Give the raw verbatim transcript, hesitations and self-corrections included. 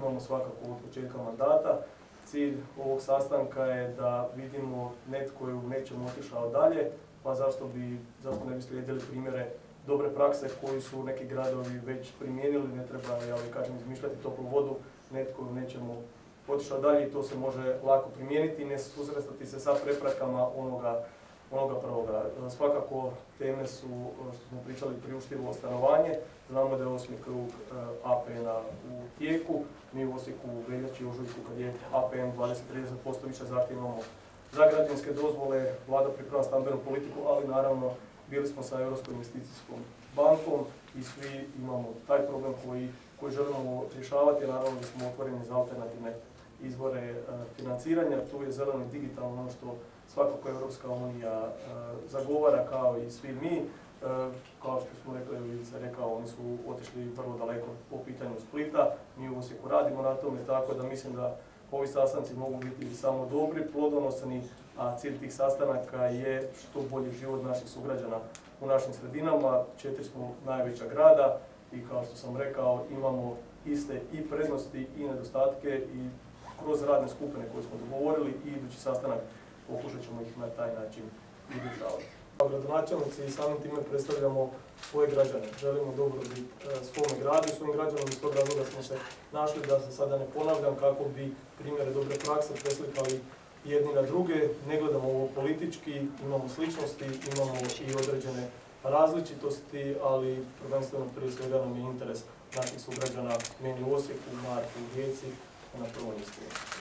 imamo svakako od početka mandata. Cilj ovog sastanka je da vidimo netko je u nečemu otišao dalje, pa zašto, bi, zašto ne bi slijedili primjere dobre prakse koji su neki gradovi već primijenili, ne treba, ja kažem, izmišljati toplu vodu, netko u nečemu otišao dalje i to se može lako primijeniti i ne susretati se sa preprekama onoga, onoga prvoga. Svakako teme su, što smo pričali, priuštivo stanovanje. Znamo da je osmi krug A P N-a u tijeku. Mi u Osijeku u veljači i ožujku, kad je A P N dvadeset do trideset posto više zahtjeva imamo za građevinske dozvole, vlada priprema stambenu politiku, ali naravno bili smo sa Europskom investicijskom bankom i svi imamo taj problem koji, koji želimo rješavati, naravno da smo otvoreni za alternativne izvore e, financiranja. Tu je zeleno i digitalno ono što svakako Europska unija e, zagovara, kao i svi mi. E, kao što smo rekli, Ivica je rekao, oni su otišli vrlo daleko po pitanju Splita. Mi u Osijeku radimo na tome, tako da mislim da ovi sastanci mogu biti samo dobri, plodonosni, a cilj tih sastanaka je što bolji život naših sugrađana u našim sredinama. Četiri smo najveća grada i kao što sam rekao, imamo iste i prednosti i nedostatke i kroz radne skupine koje smo dogovorili i idući sastanak pokušat ćemo ih na taj način i rješavati. Kao gradonačelnici i samim time predstavljamo svoje građane. Želimo dobrobit svome gradu i svojim građanima, iz tog razloga smo se našli, da se sada ne ponavljam, kako bi primjere dobre prakse preslikali jedni na druge. Ne gledamo ovo politički, imamo sličnosti, imamo i određene različitosti, ali prvenstveno prije svega nam je interes naših sugrađana, meni u Osijeku, Marku, u Rijeci, na prvom mjestu.